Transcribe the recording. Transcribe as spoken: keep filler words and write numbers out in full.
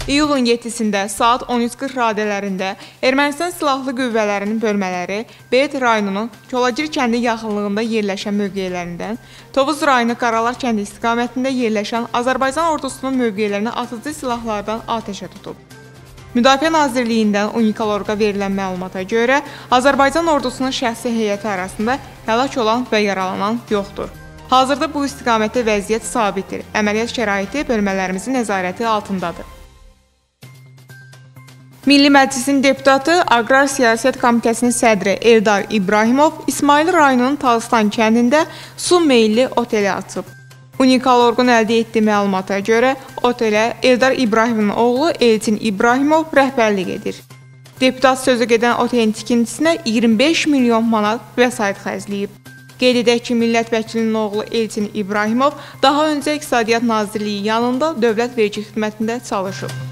İyulun yeddisində saat on üç qırx radələrində Ermənistan Silahlı Qüvvələrinin bölmələri Beyt rayonunun Kolacir kəndi yaxınlığında yerləşən mövqelərindən Tovuz rayonu Qaralar kəndi istiqamətində yerləşən Azərbaycan ordusunun mövqelərinə atıcı silahlardan atəşə tutub. Müdafiə Nazirliyindən Unikalorqa verilən məlumata görə Azərbaycan ordusunun şəxsi heyəti arasında həlak olan və yaralanan yoxdur. Hazırda bu istiqamətdə vəziyyət sabitdir. Əməliyyat şəraiti bölmələrimizin nəzarəti altındadır. Milli Məclisin deputatı Aqrar Siyasət Komitəsinin sədri Eldar İbrahimov İsmayıl rayonunun Tağıstan kəndində su meyilli oteli açıb. Unikalorqun əldə etdiyi məlumata görə otelə Eldar İbrahimovun oğlu Elçin İbrahimov rəhbərlik edir. Deputat sözü gedən otelin tikintisinə iyirmi beş milyon manat vəsait xərcləyib. Qeyd edək ki, millət vəkilinin oğlu Elçin İbrahimov daha öncə İqtisadiyyat Nazirliyi yanında Dövlət Vergi Xidmətində çalışıb.